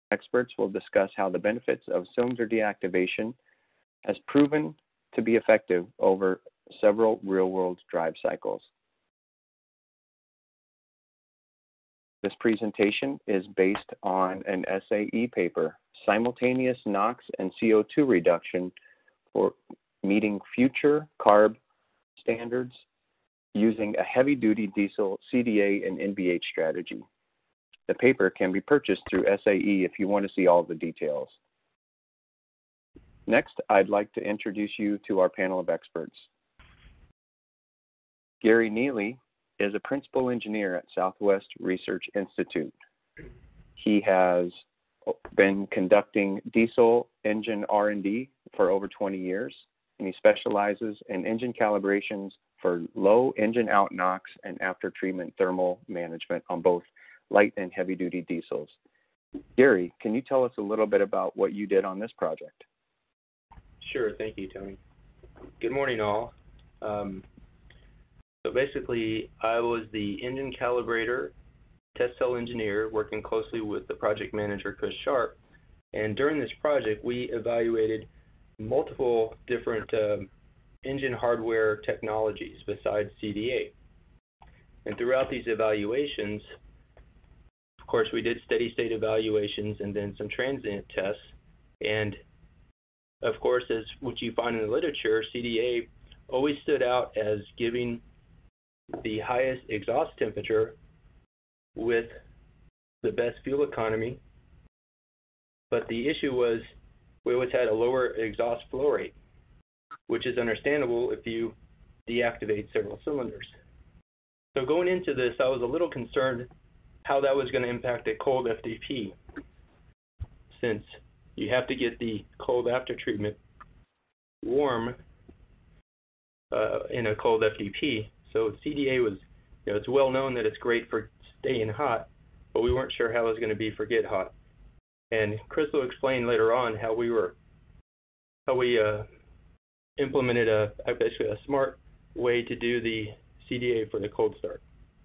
experts will discuss how the benefits of cylinder deactivation has proven to be effective over several real-world drive cycles. This presentation is based on an SAE paper, Simultaneous NOx and CO2 Reduction for Meeting Future CARB Standards Using a Heavy-Duty Diesel CDA and NVH Strategy. The paper can be purchased through SAE if you want to see all the details. Next, I'd like to introduce you to our panel of experts. Gary Neely is a principal engineer at Southwest Research Institute. He has been conducting diesel engine R&D for over 20 years, and he specializes in engine calibrations for low engine out NOx and after treatment thermal management on both light and heavy duty diesels. Gary, can you tell us a little bit about what you did on this project? Sure, thank you, Tony. Good morning, all. So basically, I was the engine calibrator, test cell engineer, working closely with the project manager, Chris Sharp. And during this project, we evaluated multiple different engine hardware technologies besides CDA. And throughout these evaluations, of course, we did steady state evaluations and then some transient tests. And of course, as what you find in the literature, CDA always stood out as giving the highest exhaust temperature with the best fuel economy, but the issue was we always had a lower exhaust flow rate, which is understandable if you deactivate several cylinders. So going into this, I was a little concerned how that was going to impact a cold FDP, since you have to get the cold after treatment warm in a cold FDP. So CDA was, it's well known that it's great for staying hot, but we weren't sure how it was going to be for get hot. And Chris will explain later on how we implemented basically a smart way to do the CDA for the cold start.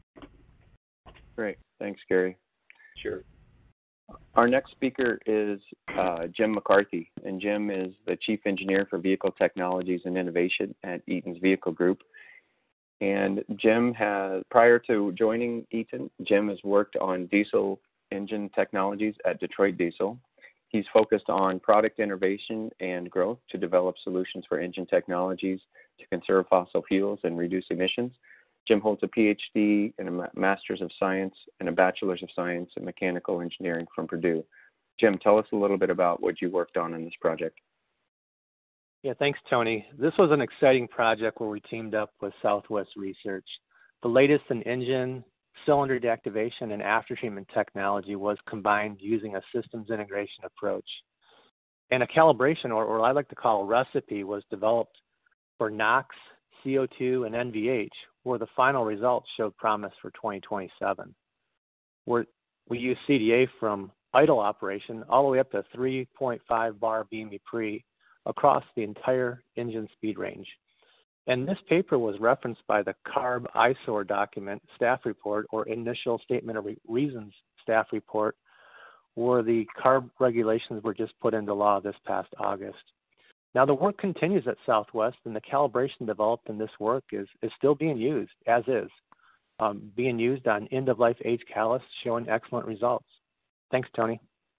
Great, thanks, Gary. Sure. Our next speaker is Jim McCarthy, and Jim is the Chief Engineer for Vehicle Technologies and Innovation at Eaton's Vehicle Group. And Jim prior to joining Eaton, Jim has worked on diesel engine technologies at Detroit Diesel. He's focused on product innovation and growth to develop solutions for engine technologies to conserve fossil fuels and reduce emissions. Jim holds a PhD and a Master's of Science and a Bachelor's of Science in Mechanical Engineering from Purdue. Jim, tell us a little bit about what you worked on in this project. Yeah, thanks, Tony. This was an exciting project where we teamed up with Southwest Research. The latest in engine, cylinder deactivation, and after-treatment technology was combined using a systems integration approach. And a calibration, or what I like to call a recipe, was developed for NOx, CO2, and NVH, where the final results showed promise for 2027. Where we use CDA from idle operation all the way up to 3.5 bar BME/pre across the entire engine speed range. And this paper was referenced by the CARB ISOR document staff report, or initial statement of reasons staff report, where the CARB regulations were just put into law this past August. Now the work continues at Southwest, and the calibration developed in this work is still being used, as is, being used on end-of-life age catalysts, showing excellent results. Thanks, Tony.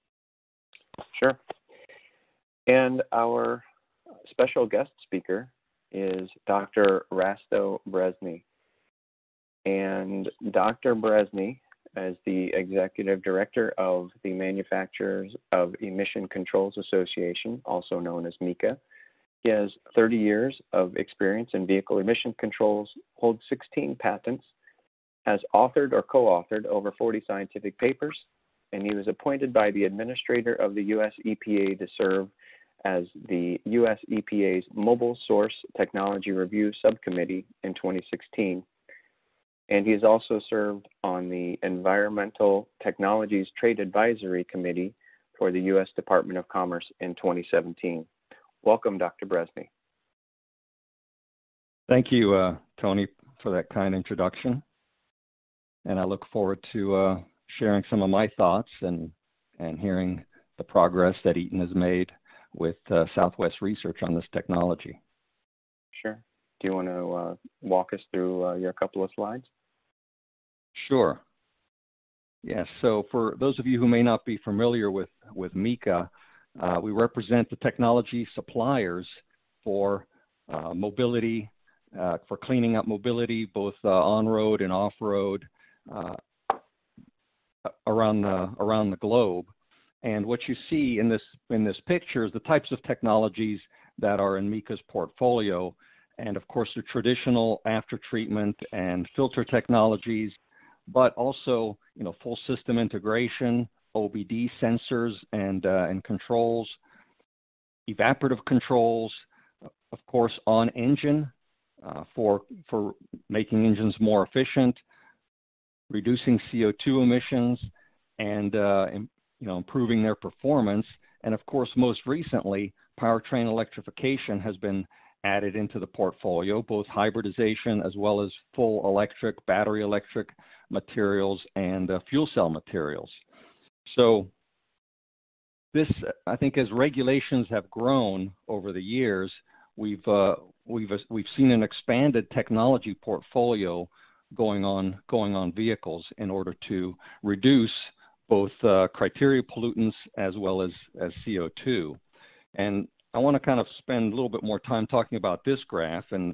Sure. And our special guest speaker is Dr. Rasto Brezhny. And Dr. Brezhny is the Executive Director of the Manufacturers of Emission Controls Association, also known as MECA. He has 30 years of experience in vehicle emission controls, holds 16 patents, has authored or co-authored over 40 scientific papers, and he was appointed by the Administrator of the U.S. EPA to serve as the U.S. EPA's Mobile Source Technology Review Subcommittee in 2016. And he has also served on the Environmental Technologies Trade Advisory Committee for the U.S. Department of Commerce in 2017. Welcome, Dr. Brezhny. Thank you, Tony, for that kind introduction. And I look forward to sharing some of my thoughts and hearing the progress that Eaton has made with Southwest research on this technology. Sure. Do you want to walk us through your couple of slides? Sure. Yes, so for those of you who may not be familiar with MECA, we represent the technology suppliers for mobility, for cleaning up mobility, both on-road and off-road around the globe. And what you see in this picture is the types of technologies that are in MECA's portfolio, and of course the traditional after-treatment and filter technologies, but also full system integration, OBD sensors and controls, evaporative controls, of course on engine for making engines more efficient, reducing CO2 emissions, and improving their performance. And of course, most recently, powertrain electrification has been added into the portfolio, both hybridization as well as full electric, battery electric materials and fuel cell materials. So this, I think, as regulations have grown over the years, we've seen an expanded technology portfolio going on vehicles in order to reduce both criteria pollutants as well as CO2. And I want to kind of spend a little bit more time talking about this graph, and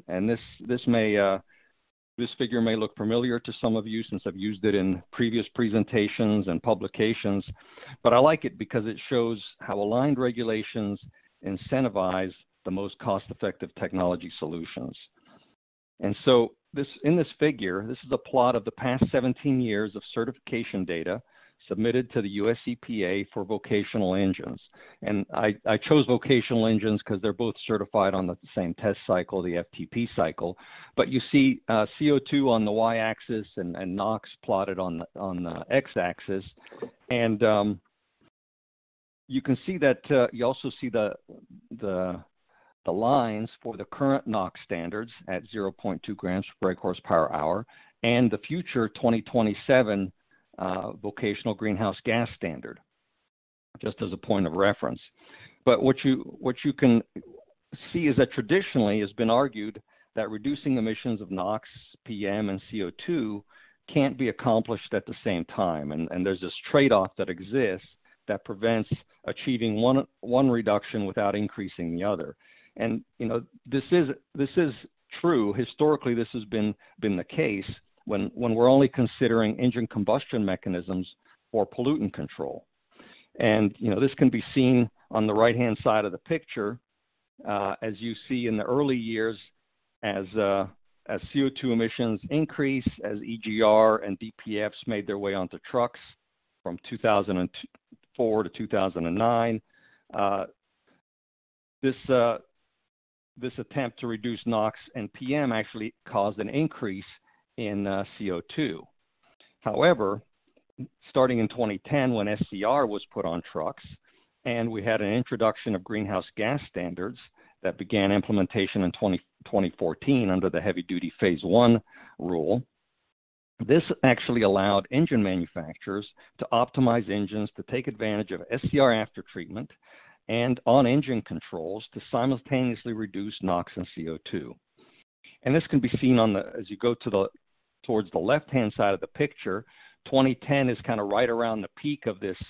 this figure may look familiar to some of you since I've used it in previous presentations and publications, but I like it because it shows how aligned regulations incentivize the most cost-effective technology solutions. And so in this figure, this is a plot of the past 17 years of certification data submitted to the US EPA for vocational engines. And I chose vocational engines because they're both certified on the same test cycle, the FTP cycle. But you see CO2 on the y-axis and NOx plotted on the x-axis. And you can see that you also see the lines for the current NOx standards at 0.2 grams per brake horsepower hour and the future 2027 vocational greenhouse gas standard, just as a point of reference. But what you can see is that traditionally has been argued that reducing emissions of NOx, PM, and CO2 can't be accomplished at the same time. And there's this trade-off that exists that prevents achieving one reduction without increasing the other. And this is true. Historically, this has been the case when we're only considering engine combustion mechanisms for pollutant control. And this can be seen on the right-hand side of the picture, as you see in the early years as CO2 emissions increase, as EGR and DPFs made their way onto trucks from 2004 to 2009. This attempt to reduce NOx and PM actually caused an increase in CO2. However, starting in 2010, when SCR was put on trucks, and we had an introduction of greenhouse gas standards that began implementation in 2014 under the heavy-duty Phase 1 rule, this actually allowed engine manufacturers to optimize engines to take advantage of SCR aftertreatment and on-engine controls to simultaneously reduce NOx and CO2. And this can be seen as you go towards the left-hand side of the picture. 2010 is kind of right around the peak of this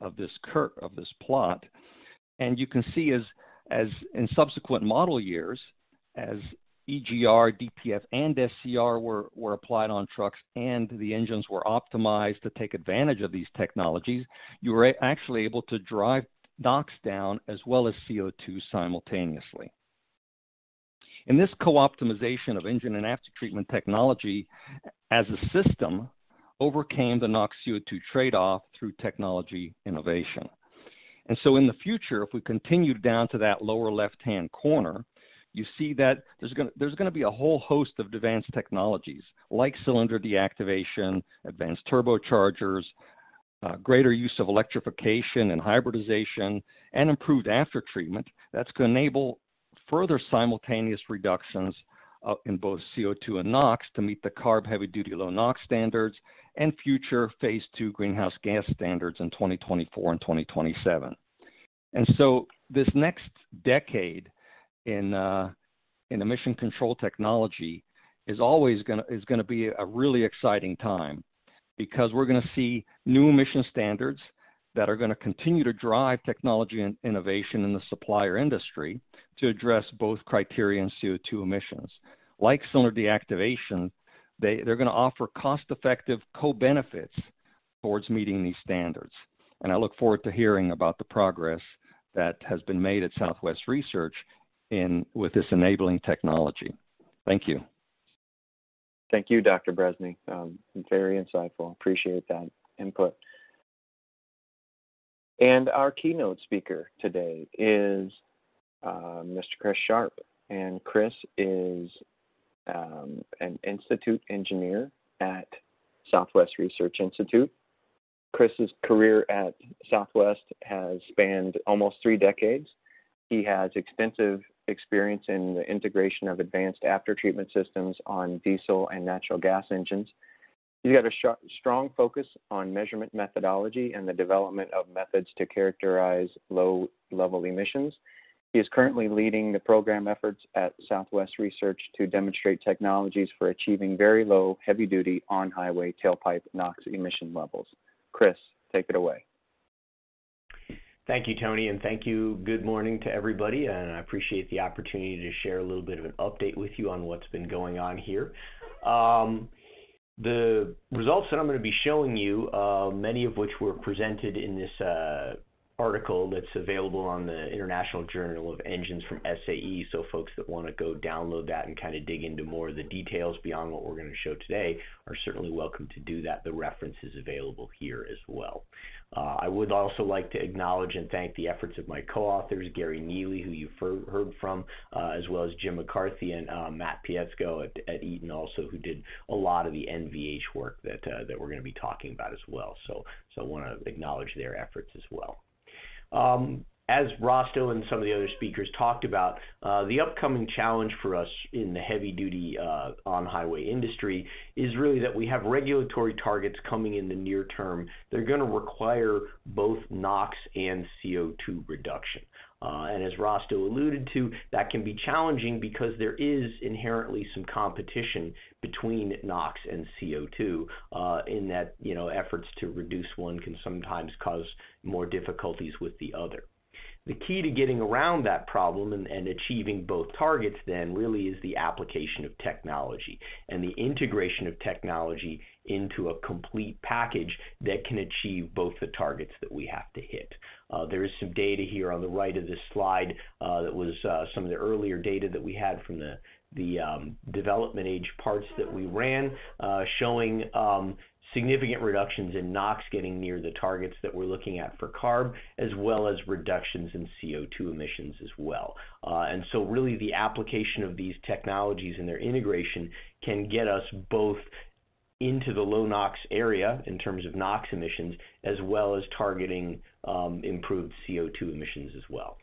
plot, and you can see as in subsequent model years, as EGR, DPF, and SCR were applied on trucks, and the engines were optimized to take advantage of these technologies, you were actually able to drive NOx down as well as CO2 simultaneously. And this co-optimization of engine and aftertreatment technology as a system overcame the NOx CO2 trade-off through technology innovation. And so in the future, if we continue down to that lower left-hand corner, you see that there's going to be a whole host of advanced technologies like cylinder deactivation, advanced turbochargers, greater use of electrification and hybridization, and improved aftertreatment that's going to enable further simultaneous reductions in both CO2 and NOx to meet the CARB heavy-duty low NOx standards and future Phase 2 greenhouse gas standards in 2024 and 2027. And so this next decade in emission control technology is always going to be a really exciting time, because we're going to see new emission standards that are going to continue to drive technology and innovation in the supplier industry to address both criteria and CO2 emissions. Like cylinder deactivation, they're going to offer cost-effective co-benefits towards meeting these standards. And I look forward to hearing about the progress that has been made at Southwest Research with this enabling technology. Thank you. Thank you, Dr. Bresney. Very insightful. Appreciate that input. And our keynote speaker today is Mr. Chris Sharp. And Chris is an institute engineer at Southwest Research Institute. Chris's career at Southwest has spanned almost 3 decades. He has extensive experience in the integration of advanced aftertreatment systems on diesel and natural gas engines. He's got a strong focus on measurement methodology and the development of methods to characterize low-level emissions. He is currently leading the program efforts at Southwest Research to demonstrate technologies for achieving very low heavy-duty on-highway tailpipe NOx emission levels. Chris, take it away. Thank you, Tony, and thank you. Good morning to everybody, and I appreciate the opportunity to share a little bit of an update with you on what's been going on here. The results that I'm going to be showing you, many of which were presented in this article that's available on the International Journal of Engines from SAE, so folks that want to go download that and kind of dig into more of the details beyond what we're going to show today are certainly welcome to do that. The reference is available here as well. I would also like to acknowledge and thank the efforts of my co-authors, Gary Neely, who you've heard from, as well as Jim McCarthy and Matt Pietzko at Eaton also, who did a lot of the NVH work that we're going to be talking about as well. So I want to acknowledge their efforts as well. As Rosto and some of the other speakers talked about, the upcoming challenge for us in the heavy-duty on-highway industry is really that we have regulatory targets coming in the near term. They're going to require both NOx and CO2 reduction. And as Rosto alluded to, that can be challenging because there is inherently some competition between NOx and CO2 in that, efforts to reduce one can sometimes cause more difficulties with the other. The key to getting around that problem and achieving both targets then really is the application of technology and the integration of technology into a complete package that can achieve both the targets that we have to hit. There is some data here on the right of this slide that was some of the earlier data that we had from the development age parts that we ran, showing significant reductions in NOx getting near the targets that we're looking at for CARB, as well as reductions in CO2 emissions as well. And so really the application of these technologies and their integration can get us both into the low NOx area in terms of NOx emissions, as well as targeting improved CO2 emissions as well.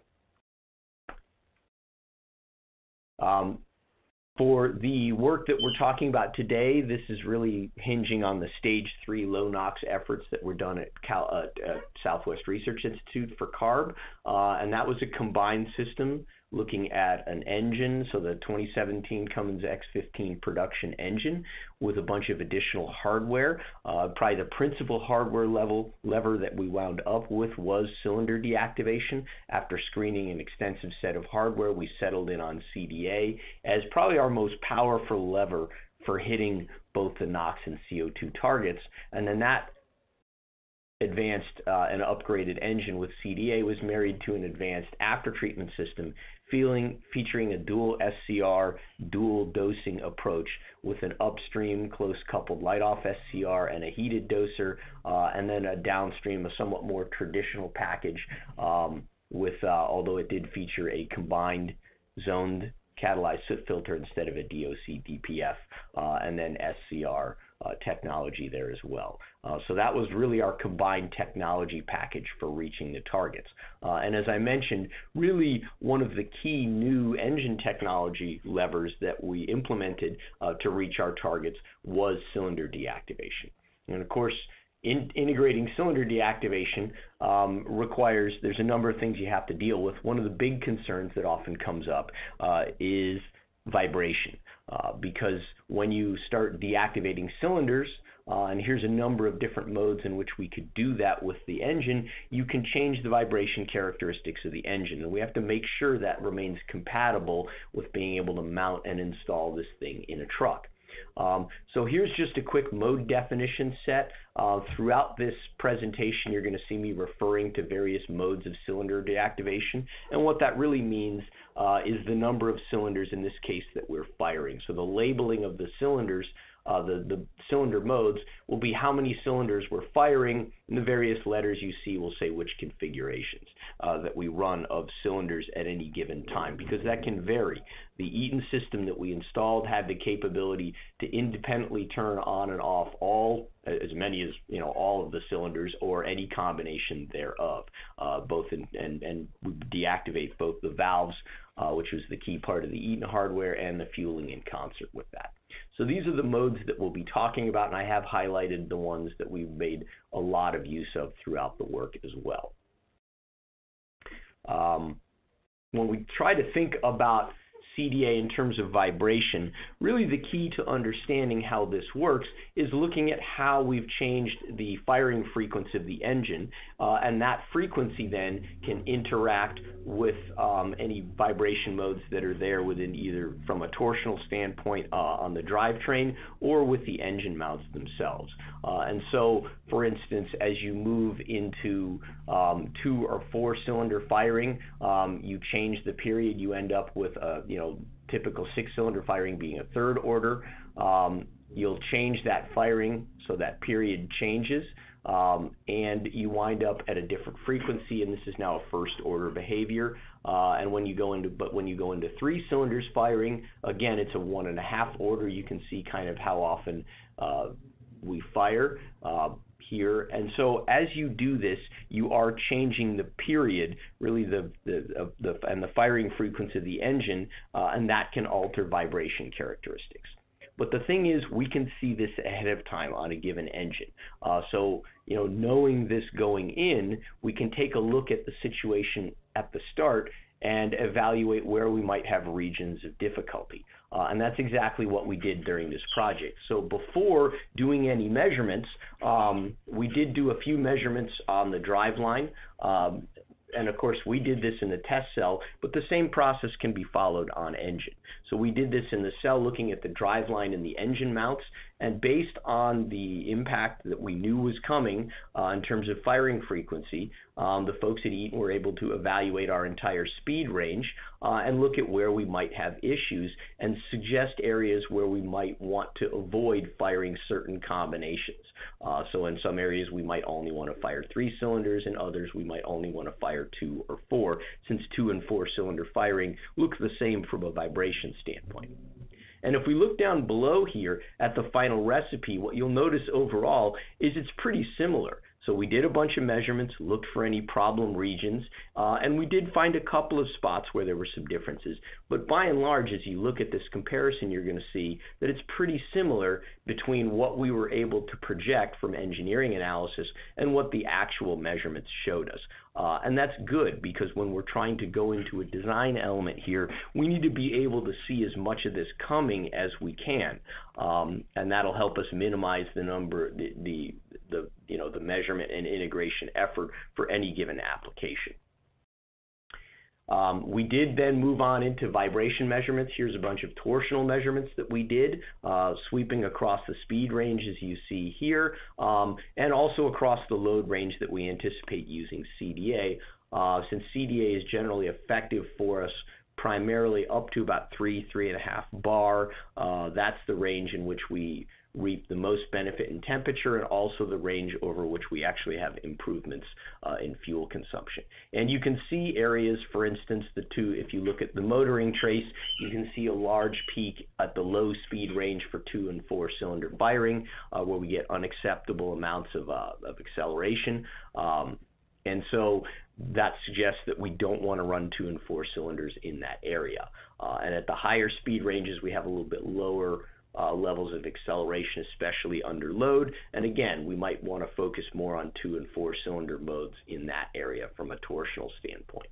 For the work that we're talking about today, this is really hinging on the Stage 3 low NOx efforts that were done at Southwest Research Institute for CARB, and that was a combined system looking at an engine, so the 2017 Cummins X15 production engine with a bunch of additional hardware. Probably the principal hardware lever that we wound up with was cylinder deactivation. After screening an extensive set of hardware, we settled in on CDA as probably our most powerful lever for hitting both the NOx and CO2 targets. And then that advanced and upgraded engine with CDA was married to an advanced aftertreatment system featuring a dual SCR, dual dosing approach with an upstream close-coupled light-off SCR and a heated doser, and then a downstream, a somewhat more traditional package although it did feature a combined zoned catalyzed soot filter instead of a DOC DPF, and then SCR technology there as well. So that was really our combined technology package for reaching the targets. And as I mentioned, really one of the key new engine technology levers that we implemented to reach our targets was cylinder deactivation. And of course, integrating cylinder deactivation there's a number of things you have to deal with. One of the big concerns that often comes up is vibration, because when you start deactivating cylinders, and here's a number of different modes in which we could do that with the engine, you can change the vibration characteristics of the engine. And we have to make sure that remains compatible with being able to mount and install this thing in a truck. So here's just a quick mode definition set. Throughout this presentation, you're going to see me referring to various modes of cylinder deactivation. And what that really means is the number of cylinders in this case that we're firing. So the labeling of the cylinders, the cylinder modes, will be how many cylinders we're firing, and the various letters you see will say which configurations that we run of cylinders at any given time, because that can vary. The Eaton system that we installed had the capability to independently turn on and off as many as all of the cylinders or any combination thereof, and deactivate both the valves, which was the key part of the Eaton hardware, and the fueling in concert with that. So these are the modes that we'll be talking about, and I have highlighted the ones that we've made a lot of use of throughout the work as well. When we try to think about CDA in terms of vibration, really the key to understanding how this works is looking at how we've changed the firing frequency of the engine, and that frequency then can interact with any vibration modes that are there within either from a torsional standpoint on the drivetrain or with the engine mounts themselves. And so, for instance, as you move into 2 or 4 cylinder firing, you change the period, you end up with typical 6-cylinder firing being a third order. You'll change that firing so that period changes, and you wind up at a different frequency, and this is now a first order behavior. And when you go into 3 cylinders firing, again, it's a 1.5 order. You can see kind of how often we fire here. And so as you do this, you are changing the period, really and the firing frequency of the engine, and that can alter vibration characteristics. But the thing is, we can see this ahead of time on a given engine. So knowing this going in, we can take a look at the situation at the start and evaluate where we might have regions of difficulty. And that's exactly what we did during this project. So before doing any measurements, we did do a few measurements on the driveline. And of course, we did this in the test cell, but the same process can be followed on engine. So we did this in the cell looking at the driveline and the engine mounts, and based on the impact that we knew was coming in terms of firing frequency, the folks at Eaton were able to evaluate our entire speed range and look at where we might have issues and suggest areas where we might want to avoid firing certain combinations. So in some areas we might only want to fire 3 cylinders, in others we might only want to fire 2 or 4, since 2 and 4 cylinder firing look the same from a vibration standpoint. And if we look down below here at the final recipe, what you'll notice overall is it's pretty similar. So we did a bunch of measurements, looked for any problem regions, and we did find a couple of spots where there were some differences. But by and large, as you look at this comparison, you're going to see that it's pretty similar between what we were able to project from engineering analysis and what the actual measurements showed us. And that's good, because when we're trying to go into a design element here, we need to be able to see as much of this coming as we can, and that'll help us minimize the measurement and integration effort for any given application. We did then move on into vibration measurements. Here's a bunch of torsional measurements that we did, sweeping across the speed range as you see here, and also across the load range that we anticipate using CDA, since CDA is generally effective for us primarily up to about 3.5 bar. That's the range in which we reap the most benefit in temperature and also the range over which we actually have improvements in fuel consumption. And you can see areas, for instance, if you look at the motoring trace, you can see a large peak at the low speed range for 2 and 4 cylinder firing, where we get unacceptable amounts of acceleration. And so that suggests that we don't want to run 2 and 4 cylinders in that area. And at the higher speed ranges, we have a little bit lower levels of acceleration, especially under load. And again, we might want to focus more on 2 and 4 cylinder modes in that area from a torsional standpoint.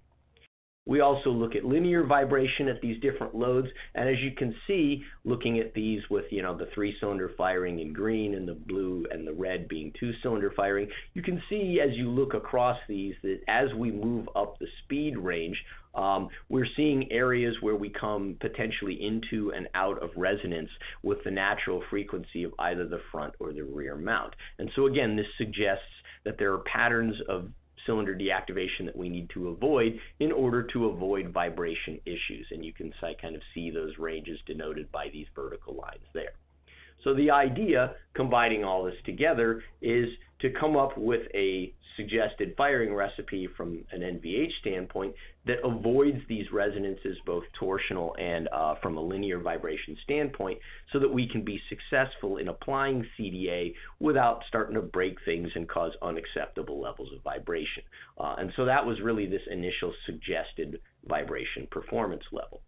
We also look at linear vibration at these different loads, and as you can see, looking at these with the 3-cylinder firing in green and the blue and the red being 2-cylinder firing, you can see as you look across these that as we move up the speed range, we're seeing areas where we come potentially into and out of resonance with the natural frequency of either the front or the rear mount. And so again, this suggests that there are patterns of cylinder deactivation that we need to avoid in order to avoid vibration issues. And you can kind of see those ranges denoted by these vertical lines there. So the idea, combining all this together, is to come up with a suggested firing recipe from an NVH standpoint that avoids these resonances, both torsional and from a linear vibration standpoint, so that we can be successful in applying CDA without starting to break things and cause unacceptable levels of vibration. And so that was really this initial suggested vibration performance level.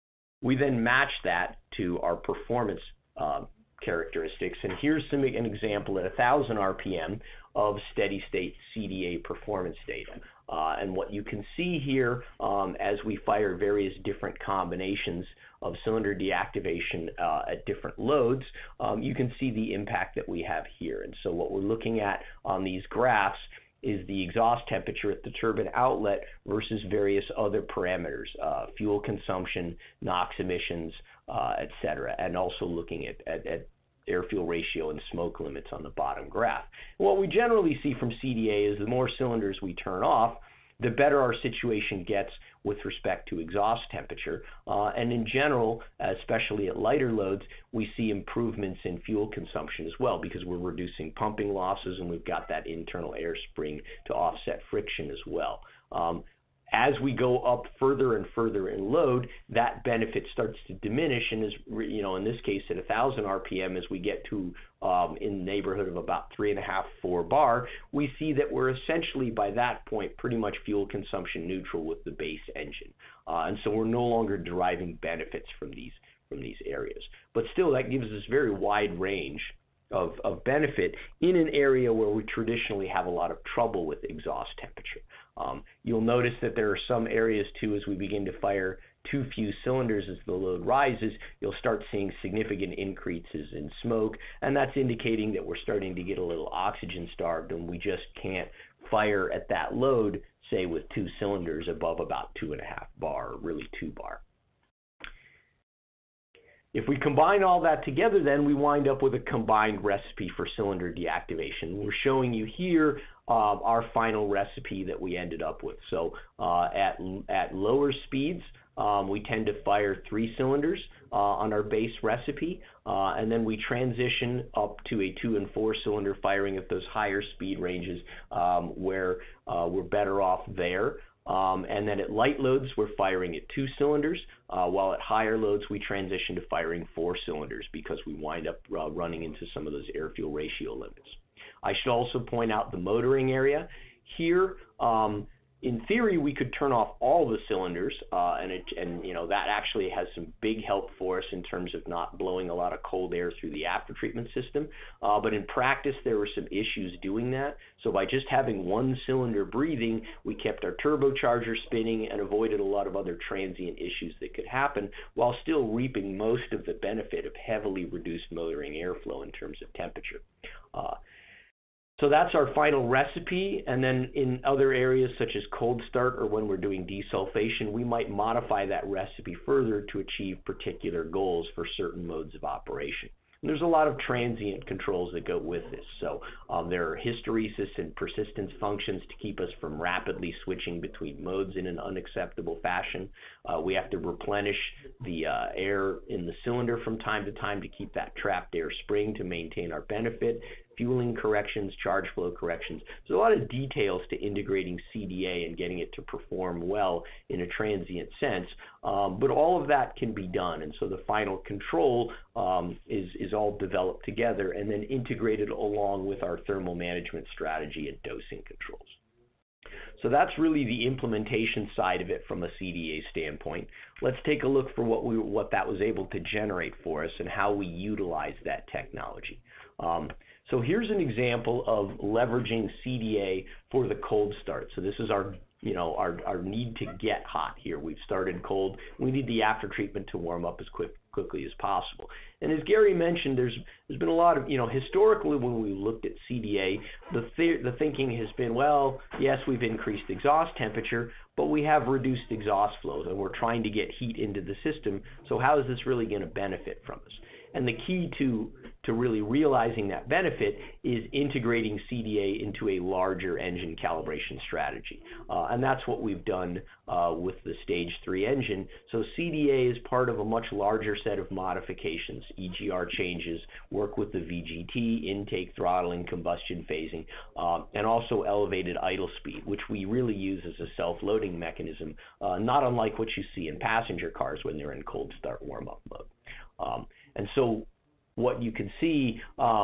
We then match that to our performance characteristics, and here's an example at 1,000 RPM of steady state CDA performance data. And what you can see here as we fire various different combinations of cylinder deactivation at different loads, you can see the impact that we have here. And so what we're looking at on these graphs is the exhaust temperature at the turbine outlet versus various other parameters, fuel consumption, NOx emissions, et cetera, and also looking at air-fuel ratio and smoke limits on the bottom graph. And what we generally see from CDA is the more cylinders we turn off, the better our situation gets with respect to exhaust temperature. And in general, especially at lighter loads, we see improvements in fuel consumption as well because we're reducing pumping losses and we've got that internal air spring to offset friction as well. As we go up further and further in load, that benefit starts to diminish, and is, in this case at 1,000 RPM, as we get to in the neighborhood of about 3.5, 4 bar, we see that we're essentially by that point pretty much fuel consumption neutral with the base engine, and so we're no longer deriving benefits from these areas. But still, that gives us very wide range of benefit in an area where we traditionally have a lot of trouble with exhaust temperature. You'll notice that there are some areas too, as we begin to fire too few cylinders as the load rises, you'll start seeing significant increases in smoke, and that's indicating that we're starting to get a little oxygen starved and we just can't fire at that load, say with 2 cylinders above about 2.5 bar, or really 2 bar. If we combine all that together, then we wind up with a combined recipe for cylinder deactivation. We're showing you here our final recipe that we ended up with. So at lower speeds, we tend to fire 3 cylinders on our base recipe, and then we transition up to a 2 and 4 cylinder firing at those higher speed ranges where we're better off there. And then at light loads, we're firing at 2 cylinders, while at higher loads, we transition to firing 4 cylinders because we wind up running into some of those air-fuel ratio limits. I should also point out the motoring area. Here, in theory, we could turn off all the cylinders, and that actually has some big help for us in terms of not blowing a lot of cold air through the aftertreatment system. But in practice, there were some issues doing that. So by just having 1 cylinder breathing, we kept our turbocharger spinning and avoided a lot of other transient issues that could happen, while still reaping most of the benefit of heavily reduced motoring airflow in terms of temperature. So that's our final recipe, and then in other areas such as cold start or when we're doing desulfation, we might modify that recipe further to achieve particular goals for certain modes of operation. And there's a lot of transient controls that go with this. So there are hysteresis and persistence functions to keep us from rapidly switching between modes in an unacceptable fashion. We have to replenish the air in the cylinder from time to time to keep that trapped air spring to maintain our benefit. Fueling corrections, charge flow corrections. There's a lot of details to integrating CDA and getting it to perform well in a transient sense, but all of that can be done. And so the final control is all developed together and then integrated along with our thermal management strategy and dosing controls. So that's really the implementation side of it from a CDA standpoint. Let's take a look for what that was able to generate for us and how we utilize that technology. So here's an example of leveraging CDA for the cold start. So this is our need to get hot here. We've started cold. We need the after treatment to warm up as quickly as possible. And as Gary mentioned, there's been a lot of, historically when we looked at CDA, the thinking has been, well, yes, we've increased exhaust temperature, but we have reduced exhaust flows and we're trying to get heat into the system. So how is this really going to benefit from us? And the key to really realizing that benefit is integrating CDA into a larger engine calibration strategy. And that's what we've done with the Stage 3 engine. So CDA is part of a much larger set of modifications, EGR changes, work with the VGT, intake throttling, combustion phasing, and also elevated idle speed, which we really use as a self-loading mechanism, not unlike what you see in passenger cars when they're in cold start warm-up mode. And so what you can see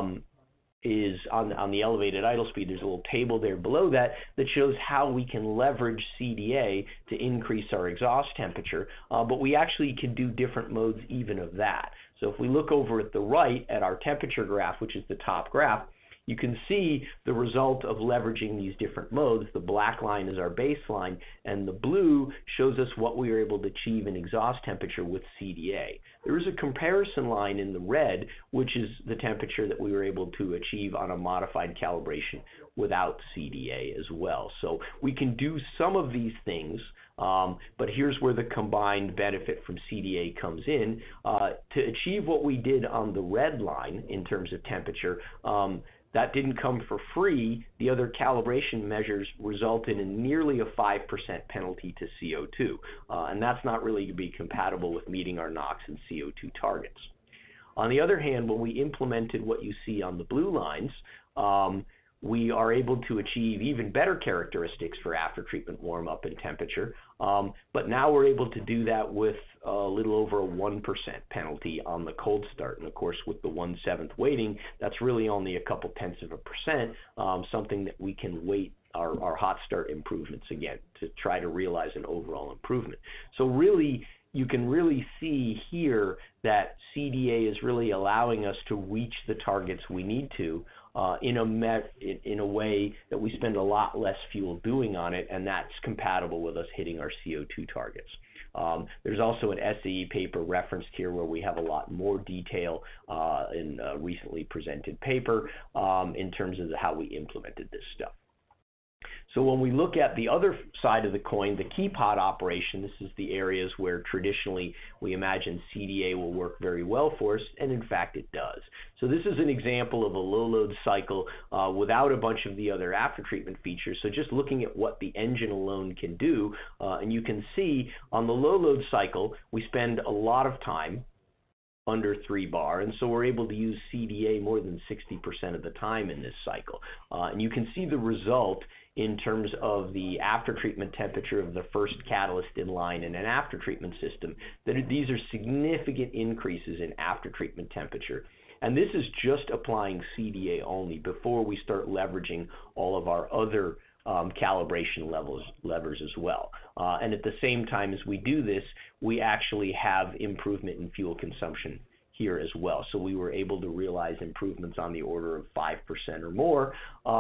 is on the elevated idle speed, there's a little table there below that shows how we can leverage CDA to increase our exhaust temperature, but we actually can do different modes even of that. So if we look over at the right at our temperature graph, which is the top graph, you can see the result of leveraging these different modes. The black line is our baseline, and the blue shows us what we were able to achieve in exhaust temperature with CDA. There is a comparison line in the red, which is the temperature that we were able to achieve on a modified calibration without CDA as well. So we can do some of these things, but here's where the combined benefit from CDA comes in. To achieve what we did on the red line in terms of temperature, that didn't come for free. The other calibration measures resulted in nearly a 5% penalty to CO2, and that's not really to be compatible with meeting our NOx and CO2 targets. On the other hand, when we implemented what you see on the blue lines, we are able to achieve even better characteristics for after-treatment warm-up and temperature, but now we're able to do that with a little over a 1% penalty on the cold start. And of course, with the 1/7 weighting, that's really only a couple tenths of a percent, something that we can weight our hot start improvements again to try to realize an overall improvement. So really, you can really see here that CDA is really allowing us to reach the targets we need to in a way that we spend a lot less fuel doing on it, and that's compatible with us hitting our CO2 targets. There's also an SAE paper referenced here where we have a lot more detail in a recently presented paper in terms of how we implemented this stuff. So when we look at the other side of the coin, the key pod operation, this is the areas where traditionally we imagine CDA will work very well for us, and in fact it does. So this is an example of a low load cycle without a bunch of the other after treatment features. So just looking at what the engine alone can do, and you can see on the low load cycle, we spend a lot of time under 3 bar, and so we're able to use CDA more than 60% of the time in this cycle. And you can see the result in terms of the after-treatment temperature of the first catalyst in line in an after-treatment system, that these are significant increases in after-treatment temperature. And this is just applying CDA only before we start leveraging all of our other calibration levers as well. And at the same time as we do this, we actually have improvement in fuel consumption here as well. So we were able to realize improvements on the order of 5% or more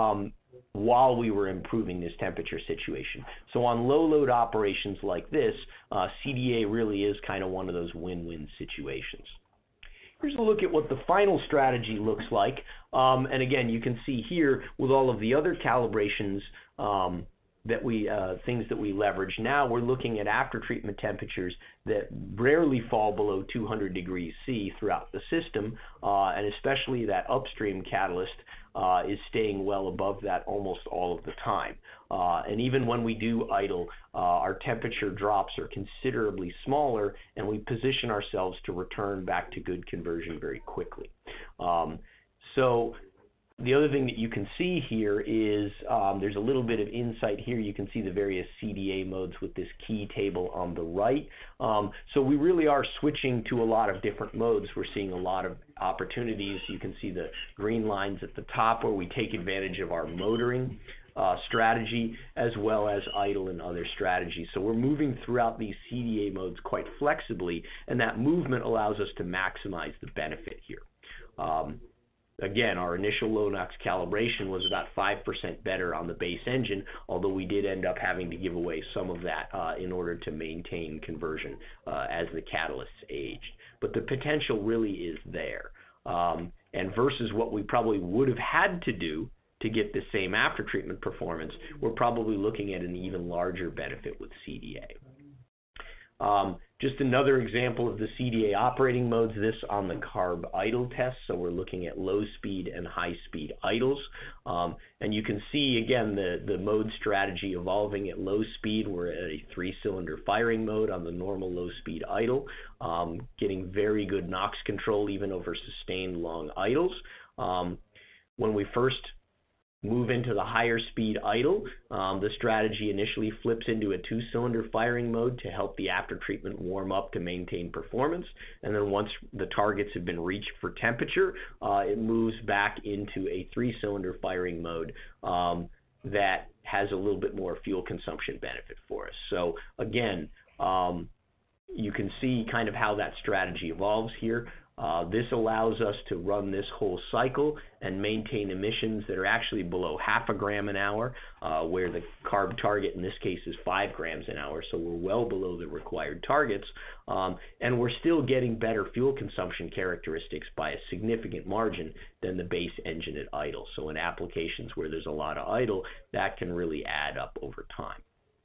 while we were improving this temperature situation. So on low load operations like this, CDA really is kind of one of those win-win situations. Here's a look at what the final strategy looks like. And again, you can see here with all of the other calibrations things that we leverage. Now we're looking at after-treatment temperatures that rarely fall below 200 degrees C throughout the system, and especially that upstream catalyst is staying well above that almost all of the time. And even when we do idle, our temperature drops are considerably smaller, and we position ourselves to return back to good conversion very quickly. So the other thing that you can see here is there's a little bit of insight here. You can see the various CDA modes with this key table on the right. So we really are switching to a lot of different modes. We're seeing a lot of opportunities. You can see the green lines at the top where we take advantage of our motoring strategy as well as idle and other strategies. So we're moving throughout these CDA modes quite flexibly, and that movement allows us to maximize the benefit here. Again, our initial low NOx calibration was about 5% better on the base engine, although we did end up having to give away some of that in order to maintain conversion as the catalysts aged. But the potential really is there. And versus what we probably would have had to do to get the same after-treatment performance, we're probably looking at an even larger benefit with CDA. Just another example of the CDA operating modes, this on the carb idle test. So we're looking at low speed and high speed idles. And you can see, again, the mode strategy evolving at low speed. We're at a 3-cylinder firing mode on the normal low speed idle, getting very good NOx control even over sustained long idles. When we first move into the higher speed idle, the strategy initially flips into a 2-cylinder firing mode to help the after treatment warm up to maintain performance. And then once the targets have been reached for temperature, it moves back into a 3-cylinder firing mode that has a little bit more fuel consumption benefit for us. So again, you can see kind of how that strategy evolves here. This allows us to run this whole cycle and maintain emissions that are actually below 0.5 gram an hour, where the carb target in this case is 5 grams an hour, so we're well below the required targets, and we're still getting better fuel consumption characteristics by a significant margin than the base engine at idle. So in applications where there's a lot of idle, that can really add up over time.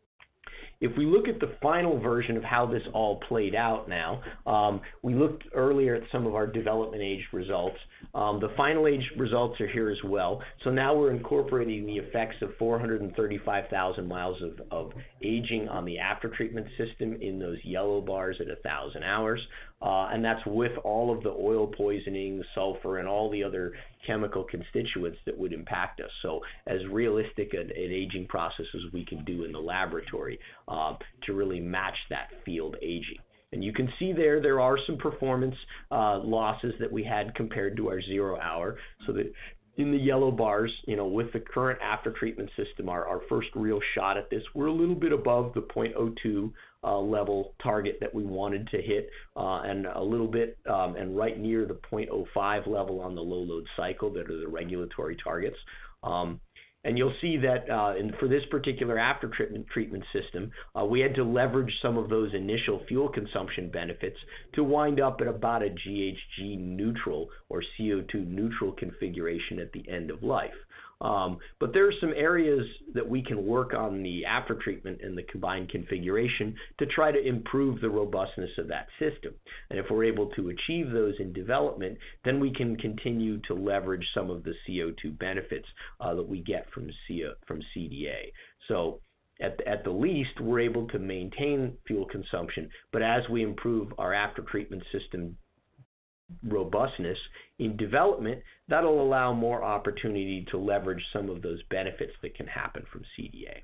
If we look at the final version of how this all played out now, we looked earlier at some of our development age results. The final age results are here as well. So now we're incorporating the effects of 435,000 miles of aging on the after-treatment system in those yellow bars at 1,000 hours. And that's with all of the oil poisoning, sulfur, and all the other chemical constituents that would impact us. So as realistic an aging process as we can do in the laboratory to really match that field aging. And you can see there are some performance losses that we had compared to our 0 hour. So that in the yellow bars, with the current after-treatment system, our first real shot at this, we're a little bit above the 0.02 level target that we wanted to hit, and a little bit and right near the 0.05 level on the low load cycle that are the regulatory targets. And you'll see that for this particular after-treatment system, we had to leverage some of those initial fuel consumption benefits to wind up at about a GHG neutral or CO2 neutral configuration at the end of life. But there are some areas that we can work on the after-treatment and the combined configuration to try to improve the robustness of that system. And if we're able to achieve those in development, then we can continue to leverage some of the CO2 benefits that we get from CDA. So at the least, we're able to maintain fuel consumption, but as we improve our after-treatment system robustness in development, that'll allow more opportunity to leverage some of those benefits that can happen from CDA.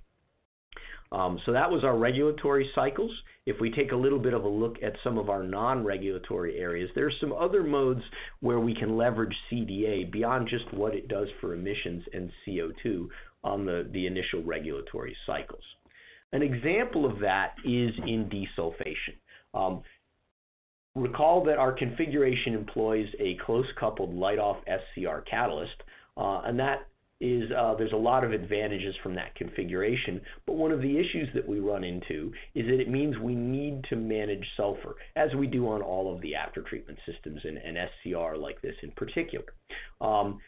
So that was our regulatory cycles. If we take a little bit of a look at some of our non-regulatory areas, there are some other modes where we can leverage CDA beyond just what it does for emissions and CO2 on the initial regulatory cycles. An example of that is in desulfation. Recall that our configuration employs a close-coupled light-off SCR catalyst, and that is there's a lot of advantages from that configuration, but one of the issues that we run into is that it means we need to manage sulfur, as we do on all of the after-treatment systems and SCR like this in particular.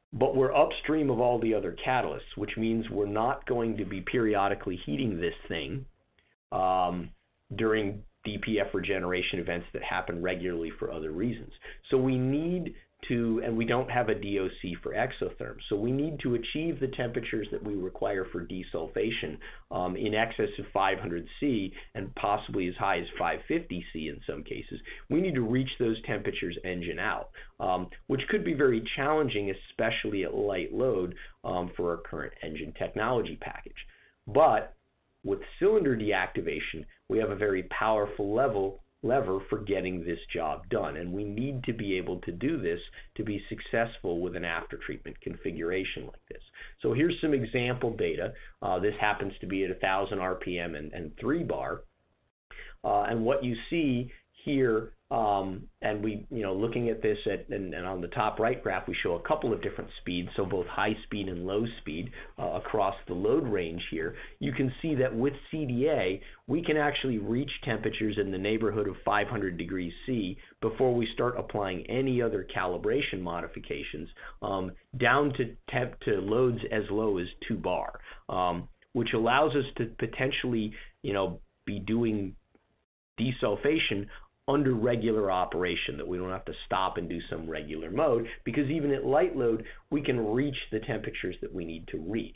but we're upstream of all the other catalysts, which means we're not going to be periodically heating this thing during DPF regeneration events that happen regularly for other reasons. So we need to, and we don't have a DOC for exotherm, so we need to achieve the temperatures that we require for desulfation in excess of 500 C and possibly as high as 550 C in some cases. We need to reach those temperatures engine out, which could be very challenging, especially at light load for our current engine technology package. But with cylinder deactivation, we have a very powerful lever for getting this job done, and we need to be able to do this to be successful with an after-treatment configuration like this. So here's some example data. This happens to be at 1,000 RPM and 3 bar, and what you see here, and we, looking at this and on the top right graph, we show a couple of different speeds, so both high speed and low speed across the load range here. You can see that with CDA, we can actually reach temperatures in the neighborhood of 500 degrees C before we start applying any other calibration modifications, down to loads as low as 2 bar, which allows us to potentially, be doing desulfation under regular operation, that we don't have to stop and do some regular mode, because even at light load, we can reach the temperatures that we need to reach.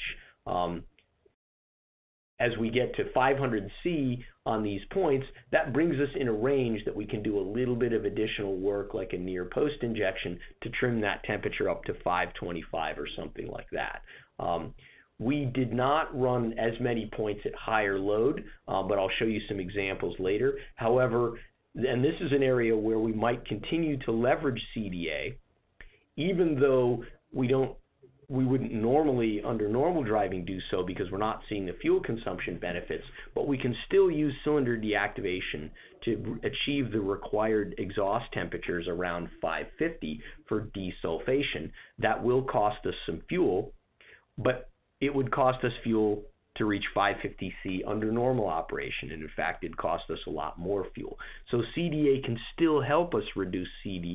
As we get to 500 C on these points, that brings us in a range that we can do a little bit of additional work, like a near post injection, to trim that temperature up to 525 or something like that. We did not run as many points at higher load, but I'll show you some examples later. However, and this is an area where we might continue to leverage CDA, even though we wouldn't normally, under normal driving, do so because we're not seeing the fuel consumption benefits, but we can still use cylinder deactivation to achieve the required exhaust temperatures around 550 for desulfation. That will cost us some fuel, but it would cost us fuel to reach 550 C under normal operation, and in fact, it cost us a lot more fuel. So CDA can still help us reduce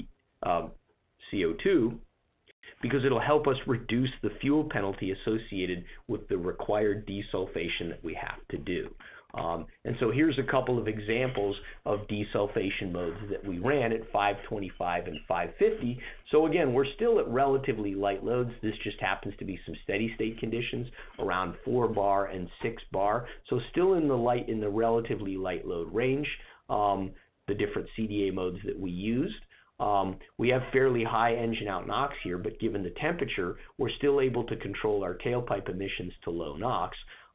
CO2 because it'll help us reduce the fuel penalty associated with the required desulfation that we have to do. And so here's a couple of examples of desulfation modes that we ran at 525 and 550. So again, we're still at relatively light loads. This just happens to be some steady state conditions around 4 bar and 6 bar. So still in the relatively light load range, the different CDA modes that we used. We have fairly high engine out NOx here, but given the temperature, we're still able to control our tailpipe emissions to low NOx.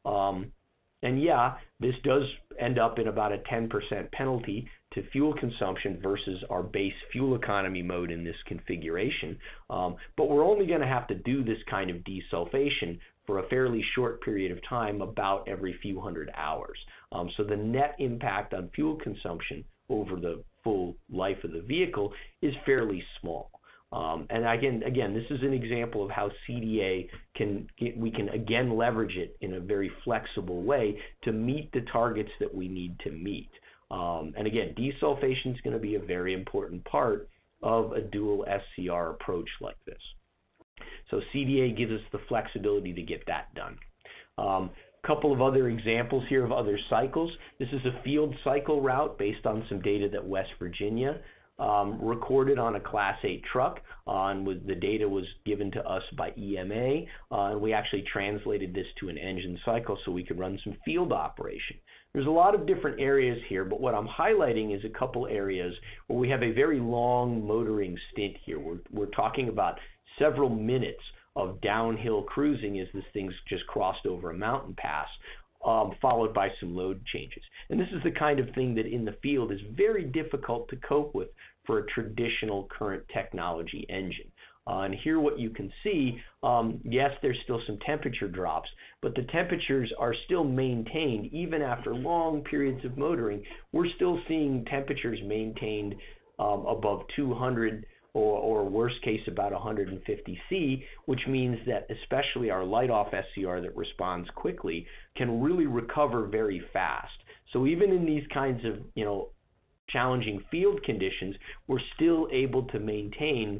And yeah, this does end up in about a 10% penalty to fuel consumption versus our base fuel economy mode in this configuration. But we're only going to have to do this kind of desulfation for a fairly short period of time, about every few hundred hours. So the net impact on fuel consumption over the full life of the vehicle is fairly small. And again, this is an example of how CDA we can again leverage it in a very flexible way to meet the targets that we need to meet. And again, desulfation is going to be a very important part of a dual SCR approach like this. So CDA gives us the flexibility to get that done. Couple of other examples here of other cycles. This is a field cycle route based on some data that West Virginia recorded on a Class 8 truck. The data was given to us by EMA, and we actually translated this to an engine cycle so we could run some field operation. There's a lot of different areas here, but what I'm highlighting is a couple areas where we have a very long motoring stint here. We're talking about several minutes of downhill cruising as this thing's just crossed over a mountain pass, followed by some load changes. And this is the kind of thing that in the field is very difficult to cope with for a traditional current technology engine. And here what you can see, yes, there's still some temperature drops, but the temperatures are still maintained even after long periods of motoring. We're still seeing temperatures maintained above 200 or worst case about 150 C, which means that especially our light-off SCR that responds quickly can really recover very fast. So even in these kinds of challenging field conditions, we're still able to maintain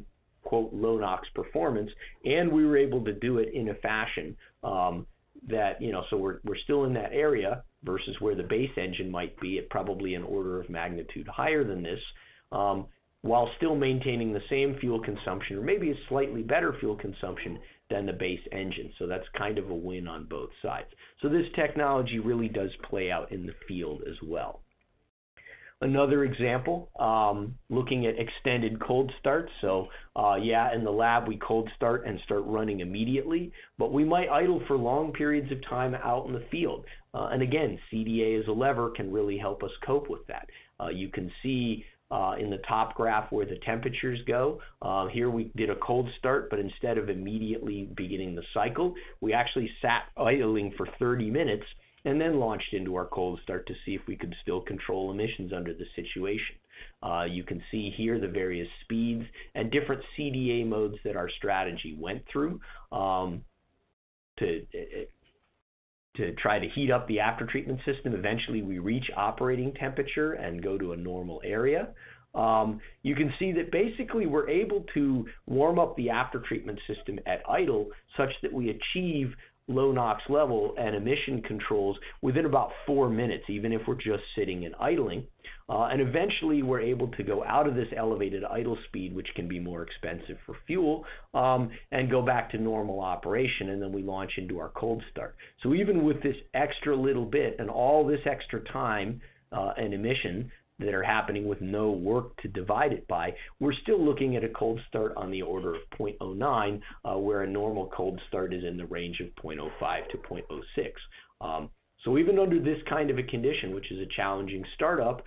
quote, low NOx performance, and we were able to do it in a fashion that, so we're still in that area versus where the base engine might be at probably an order of magnitude higher than this, while still maintaining the same fuel consumption, or maybe a slightly better fuel consumption than the base engine. So that's kind of a win on both sides. So this technology really does play out in the field as well. Another example, looking at extended cold starts. So in the lab we cold start and start running immediately, but we might idle for long periods of time out in the field. And again, CDA as a lever can really help us cope with that. You can see in the top graph where the temperatures go. Here we did a cold start, but instead of immediately beginning the cycle, we actually sat idling for 30 minutes and then launched into our cold start to see if we could still control emissions under the situation. You can see here the various speeds and different CDA modes that our strategy went through to try to heat up the aftertreatment system. Eventually we reach operating temperature and go to a normal area. You can see that basically we're able to warm up the aftertreatment system at idle such that we achieve low NOx level and emission controls within about 4 minutes, even if we're just sitting and idling. And eventually we're able to go out of this elevated idle speed, which can be more expensive for fuel, and go back to normal operation, and then we launch into our cold start. So even with this extra little bit and all this extra time and emission that are happening with no work to divide it by, we're still looking at a cold start on the order of 0.09, where a normal cold start is in the range of 0.05 to 0.06. So even under this kind of a condition, which is a challenging startup,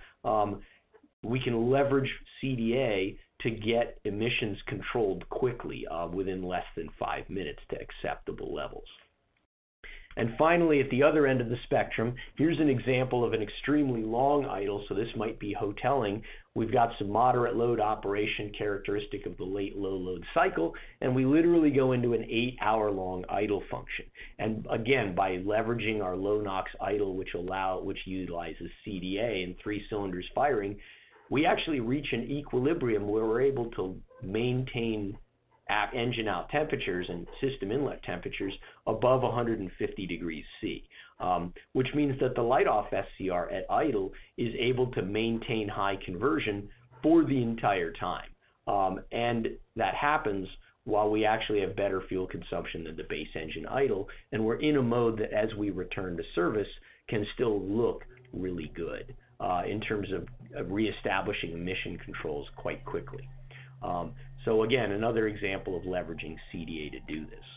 we can leverage CDA to get emissions controlled quickly within less than 5 minutes to acceptable levels. And finally, at the other end of the spectrum, here's an example of an extremely long idle. So this might be hoteling. We've got some moderate load operation characteristic of the late low load cycle, and we literally go into an 8-hour-long idle function. And again, by leveraging our low NOx idle, which utilizes CDA and 3 cylinders firing, we actually reach an equilibrium where we're able to maintain engine out temperatures and system inlet temperatures above 150 degrees C, which means that the light-off SCR at idle is able to maintain high conversion for the entire time. And that happens while we actually have better fuel consumption than the base engine idle, and we're in a mode that as we return to service can still look really good in terms of reestablishing emission controls quite quickly. So again, another example of leveraging CDA to do this.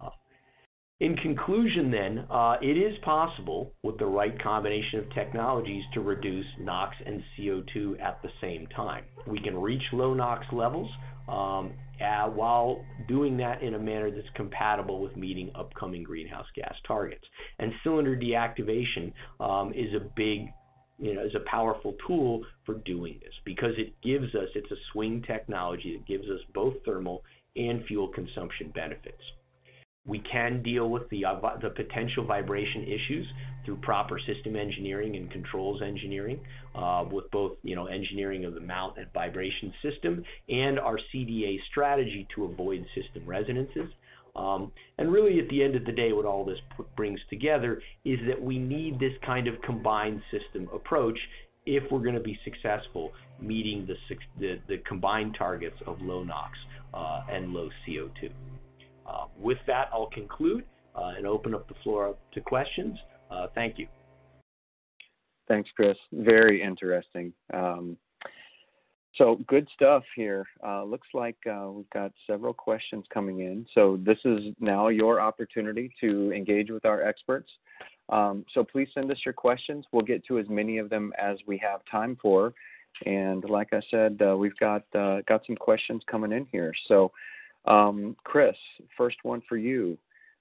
In conclusion then, it is possible with the right combination of technologies to reduce NOx and CO2 at the same time. We can reach low NOx levels while doing that in a manner that's compatible with meeting upcoming greenhouse gas targets. And cylinder deactivation is a powerful tool for doing this because it's a swing technology that gives us both thermal and fuel consumption benefits. We can deal with the potential vibration issues through proper system engineering and controls engineering, with both engineering of the mount and vibration system and our CDA strategy to avoid system resonances. And really at the end of the day, what all this brings together is that we need this kind of combined system approach if we're going to be successful meeting the combined targets of low NOx and low CO2. With that, I'll conclude and open up the floor up to questions. Thank you. Thanks, Chris. Very interesting. So good stuff here. Looks like we've got several questions coming in. So this is now your opportunity to engage with our experts. So please send us your questions. We'll get to as many of them as we have time for. And like I said, we've got some questions coming in here. So Chris, first one for you.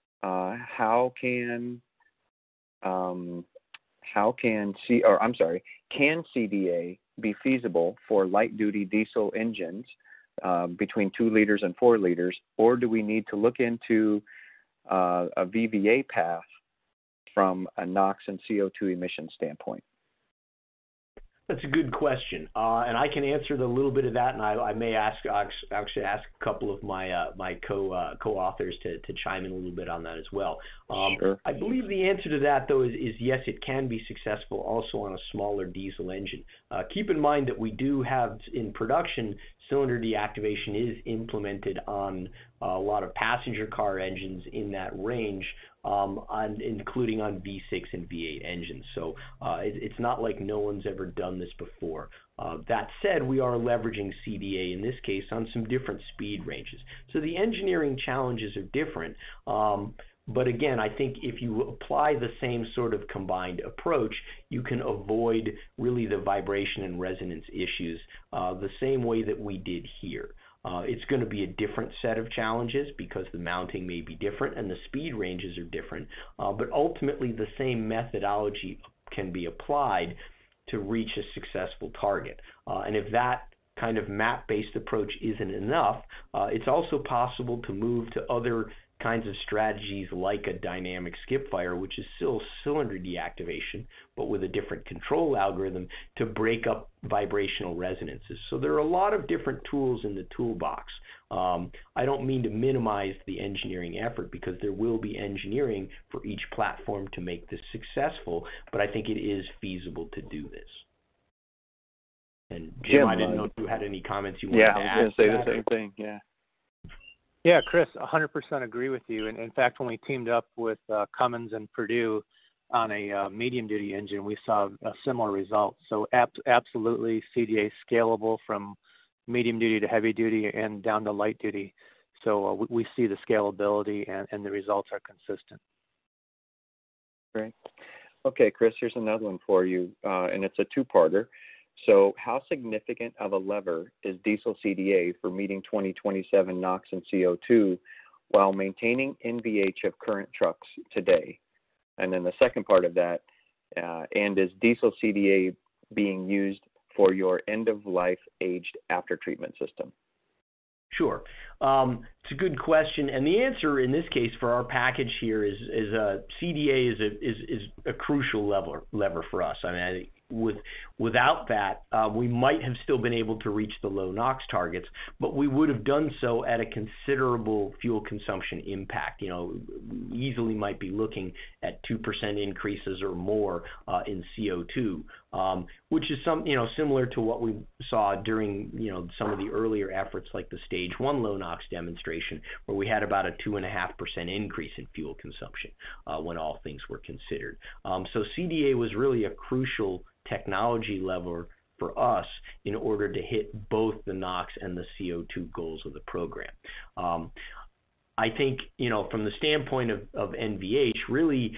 Can CDA be feasible for light-duty diesel engines between 2 liters and 4 liters, or do we need to look into a VVA path from a NOx and CO2 emission standpoint? That's a good question, and I can answer a little bit of that, and I may actually ask a couple of my my co-authors to chime in a little bit on that as well. Sure. I believe the answer to that, though, is yes, it can be successful also on a smaller diesel engine. Keep in mind that we do have in production cylinder deactivation is implemented on a lot of passenger car engines in that range, including on V6 and V8 engines. So it's not like no one's ever done this before. That said, we are leveraging CDA in this case on some different speed ranges. So the engineering challenges are different. But again, I think if you apply the same sort of combined approach, you can avoid really the vibration and resonance issues the same way that we did here. It's going to be a different set of challenges because the mounting may be different and the speed ranges are different, but ultimately the same methodology can be applied to reach a successful target. And if that kind of map-based approach isn't enough, it's also possible to move to other kinds of strategies like a dynamic skip fire, which is still cylinder deactivation, but with a different control algorithm to break up vibrational resonances. So there are a lot of different tools in the toolbox. I don't mean to minimize the engineering effort because there will be engineering for each platform to make this successful, but I think it is feasible to do this. And Jim, I didn't know if you had any comments you wanted to add. Yeah, I was going to say the same thing, yeah. Yeah, Chris, 100% agree with you. And in fact, when we teamed up with Cummins and Purdue on a medium-duty engine, we saw a similar result. So absolutely, CDA scalable from medium-duty to heavy-duty and down to light-duty. So we see the scalability and the results are consistent. Great. Okay, Chris, here's another one for you, and it's a two-parter. So how significant of a lever is diesel CDA for meeting 2027 NOx and CO2 while maintaining NVH of current trucks today? And then the second part of that, and is diesel CDA being used for your end-of-life aged after-treatment system? Sure. It's a good question, and the answer in this case for our package here is CDA is a crucial lever for us. I mean, without that, we might have still been able to reach the low NOx targets, but we would have done so at a considerable fuel consumption impact. You know, we easily might be looking at 2% increases or more in CO2, which is similar to what we saw during some of the earlier efforts like the Stage 1 low NOx demonstration, where we had about a 2.5% increase in fuel consumption when all things were considered. So CDA was really a crucial technology lever for us in order to hit both the NOx and the CO2 goals of the program. I think, from the standpoint of NVH, really,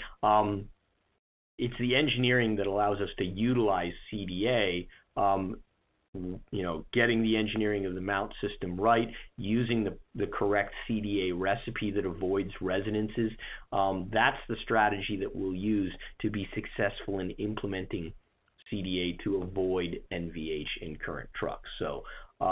it's the engineering that allows us to utilize CDA, getting the engineering of the mount system right, using the correct CDA recipe that avoids resonances. That's the strategy that we'll use to be successful in implementing CDA to avoid NVH in current trucks. So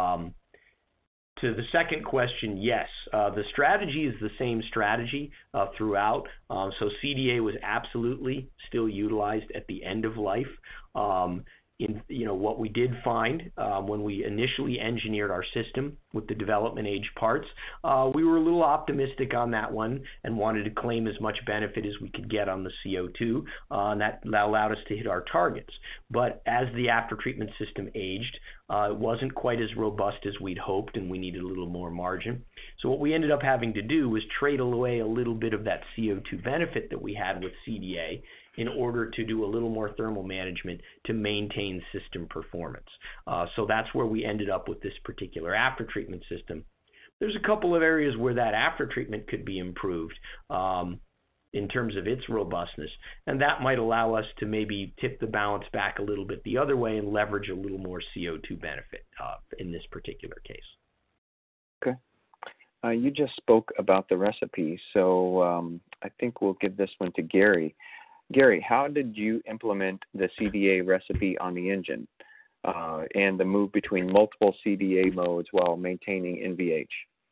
to the second question, yes, the strategy is the same strategy throughout. So CDA was absolutely still utilized at the end of life. What we did find when we initially engineered our system with the development age parts, we were a little optimistic on that one and wanted to claim as much benefit as we could get on the CO2, and that allowed us to hit our targets. But as the after-treatment system aged, it wasn't quite as robust as we'd hoped, and we needed a little more margin. So what we ended up having to do was trade away a little bit of that CO2 benefit that we had with CDA in order to do a little more thermal management to maintain system performance. So that's where we ended up with this particular after-treatment system. There's a couple of areas where that after-treatment could be improved in terms of its robustness, and that might allow us to maybe tip the balance back a little bit the other way and leverage a little more CO2 benefit in this particular case. Okay. You just spoke about the recipe, so I think we'll give this one to Gary. Gary, how did you implement the CDA recipe on the engine and the move between multiple CDA modes while maintaining NVH?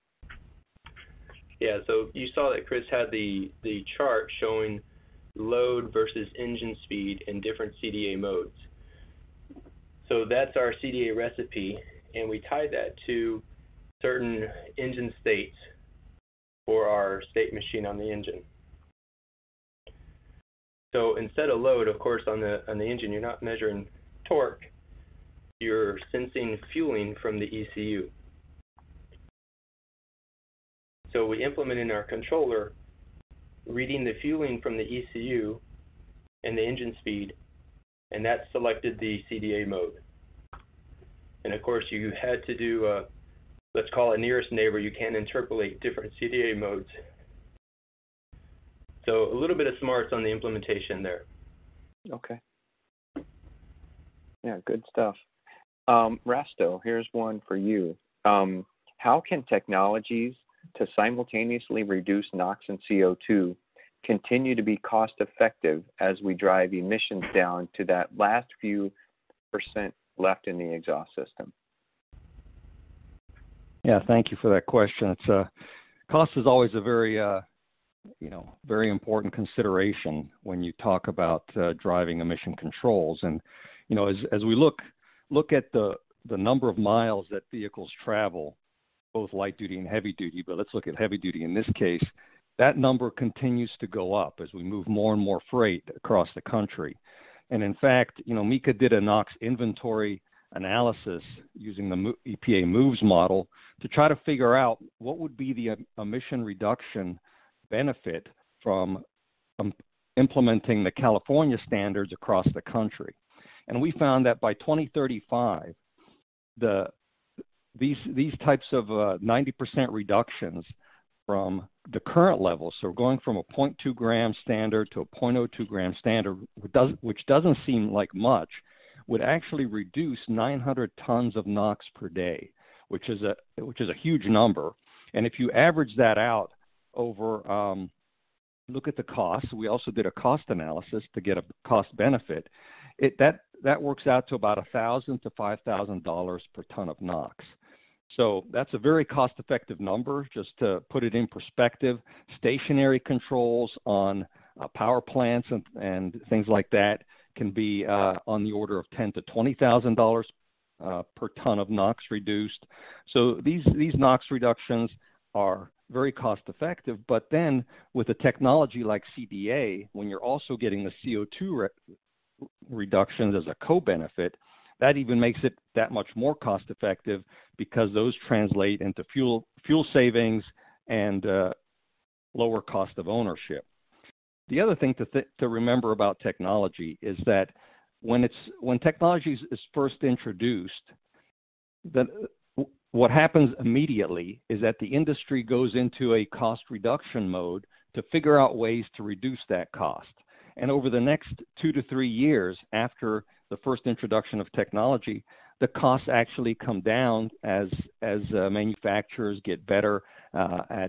Yeah, so you saw that Chris had the chart showing load versus engine speed in different CDA modes. So that's our CDA recipe, and we tie that to certain engine states for our state machine on the engine. So instead of load, of course, on the engine, you're not measuring torque, you're sensing fueling from the ECU. So we implement in our controller, reading the fueling from the ECU and the engine speed, and that selected the CDA mode. And of course, you had to do, let's call it nearest neighbor. You can interpolate different CDA modes. So a little bit of smarts on the implementation there. Okay. Yeah, good stuff. Rasto, here's one for you. How can technologies to simultaneously reduce NOx and CO2 continue to be cost effective as we drive emissions down to that last few percent left in the exhaust system? Yeah, thank you for that question. It's cost is always a very very important consideration when you talk about driving emission controls. And as we look at the number of miles that vehicles travel, both light duty and heavy duty, but let's look at heavy duty in this case, that number continues to go up as we move more and more freight across the country. And in fact, Mika did a NOx inventory analysis using the EPA MOVES model to try to figure out what would be the emission reduction benefit from implementing the California standards across the country. And we found that by 2035, these types of 90% reductions from the current level, so we're going from a 0.2 gram standard to a 0.02 gram standard, which doesn't seem like much, would actually reduce 900 tons of NOx per day, which is a huge number. And if you average that out over, look at the cost. We also did a cost analysis to get a cost benefit. That works out to about $1,000 to $5,000 per ton of NOx. So that's a very cost-effective number. Just to put it in perspective, stationary controls on power plants and things like that can be on the order of $10,000 to $20,000 per ton of NOx reduced. So these NOx reductions are very cost-effective. But then with a technology like CDA, when you're also getting the CO2 reductions as a co-benefit, that even makes it that much more cost-effective because those translate into fuel savings and lower cost of ownership. The other thing to remember about technology is that when technology is first introduced, what happens immediately is that the industry goes into a cost reduction mode to figure out ways to reduce that cost. And over the next 2 to 3 years after the first introduction of technology, the costs actually come down as manufacturers get better at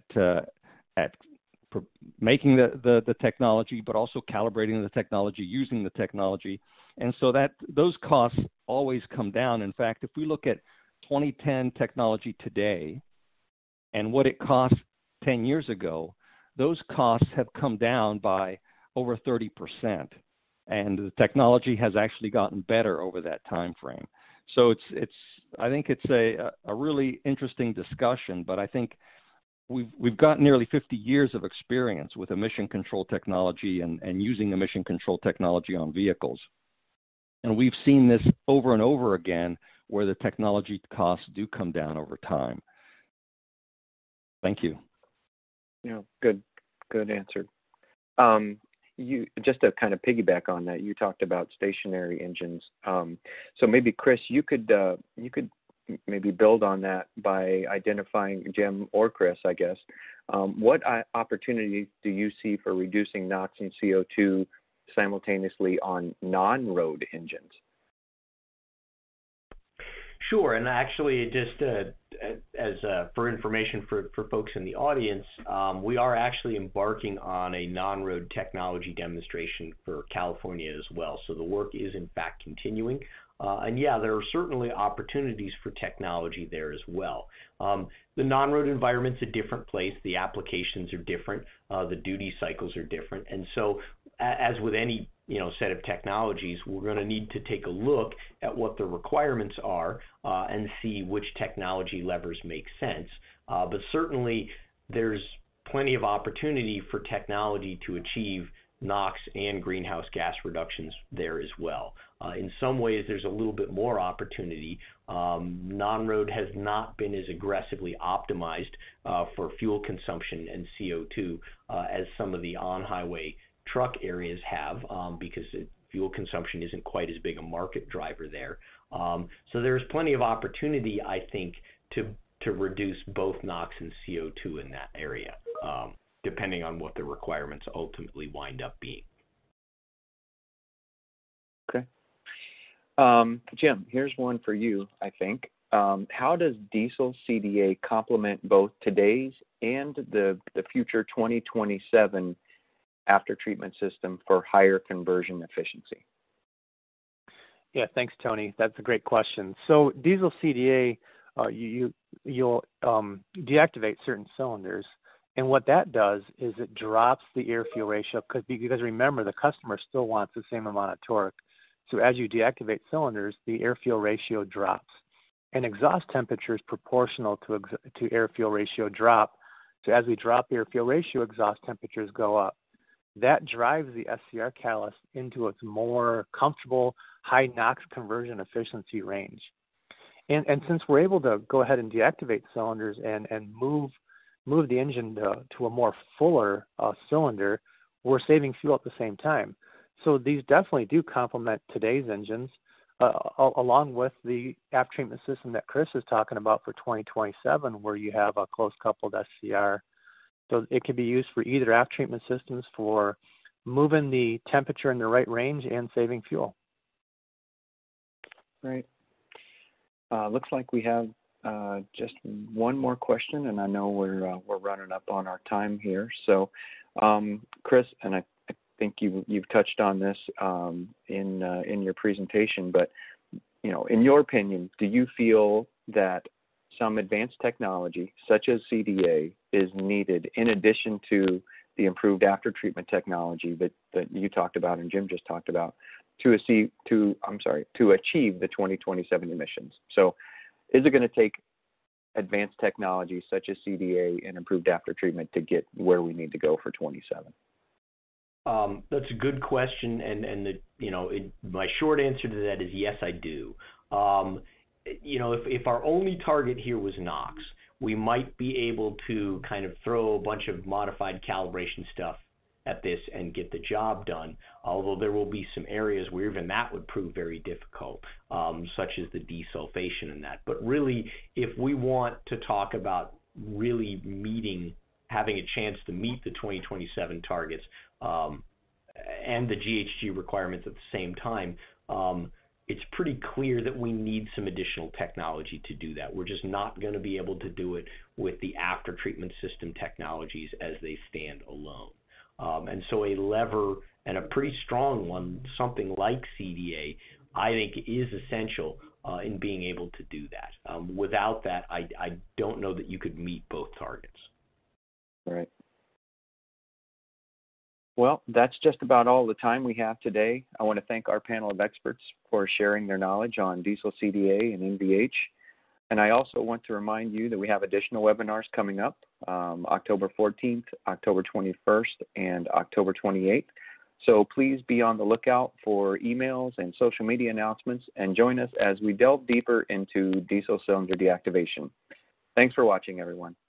making the technology, but also calibrating the technology, using the technology. And so that those costs always come down. In fact, if we look at 2010 technology today and what it cost 10 years ago, those costs have come down by over 30%. And the technology has actually gotten better over that time frame. So I think it's a really interesting discussion, but I think we've got nearly 50 years of experience with emission control technology and using emission control technology on vehicles. And we've seen this over and over again where the technology costs do come down over time. Thank you. Yeah, good answer. You just to kind of piggyback on that, you talked about stationary engines. So maybe Chris, you could maybe build on that by identifying, Jim or Chris, I guess, what opportunities do you see for reducing NOx and CO2 simultaneously on non-road engines? Sure, and actually, just as for information for folks in the audience, we are actually embarking on a non-road technology demonstration for California as well. So the work is in fact continuing, and yeah, there are certainly opportunities for technology there as well. The non-road environment's a different place. The applications are different. The duty cycles are different, and so as with any set of technologies, we're going to need to take a look at what the requirements are and see which technology levers make sense. But certainly, there's plenty of opportunity for technology to achieve NOx and greenhouse gas reductions there as well. In some ways, there's a little bit more opportunity. Non-road has not been as aggressively optimized for fuel consumption and CO2 as some of the on-highway truck areas have, because fuel consumption isn't quite as big a market driver there. So there's plenty of opportunity, I think, to reduce both NOx and CO2 in that area, depending on what the requirements ultimately wind up being. Okay. Jim, here's one for you, I think. How does diesel CDA complement both today's and the future 2027 after-treatment system for higher conversion efficiency? Yeah, thanks, Tony. That's a great question. So diesel CDA, you'll deactivate certain cylinders, and what that does is it drops the air-fuel ratio because remember, the customer still wants the same amount of torque. So as you deactivate cylinders, the air-fuel ratio drops, and exhaust temperature is proportional to air-fuel ratio drop. So as we drop air-fuel ratio, exhaust temperatures go up. That drives the SCR catalyst into its more comfortable high NOx conversion efficiency range. And since we're able to go ahead and deactivate cylinders and move the engine to a more fuller cylinder, we're saving fuel at the same time. So these definitely do complement today's engines, along with the after-treatment system that Chris is talking about for 2027, where you have a close-coupled SCR. So it can be used for either after-treatment systems for moving the temperature in the right range and saving fuel. Right. Looks like we have just one more question, and I know we're running up on our time here. So, Chris, and I think you've touched on this in your presentation, but in your opinion, do you feel that some advanced technology, such as CDA, is needed in addition to the improved after-treatment technology that you talked about and Jim just talked about to achieve the 2027 emissions? So is it going to take advanced technology such as CDA and improved after-treatment to get where we need to go for 27? That's a good question, and my short answer to that is yes, I do. If our only target here was NOx, we might be able to kind of throw a bunch of modified calibration stuff at this and get the job done, although there will be some areas where even that would prove very difficult, such as the desulfation and that. But really, if we want to talk about really having a chance to meet the 2027 targets and the GHG requirements at the same time, it's pretty clear that we need some additional technology to do that. We're just not going to be able to do it with the after-treatment system technologies as they stand alone. And so a lever, and a pretty strong one, something like CDA, I think is essential in being able to do that. Without that, I don't know that you could meet both targets. Right. Well, that's just about all the time we have today. I want to thank our panel of experts for sharing their knowledge on diesel CDA and NVH. And I also want to remind you that we have additional webinars coming up, October 14th, October 21st, and October 28th. So please be on the lookout for emails and social media announcements and join us as we delve deeper into diesel cylinder deactivation. Thanks for watching, everyone.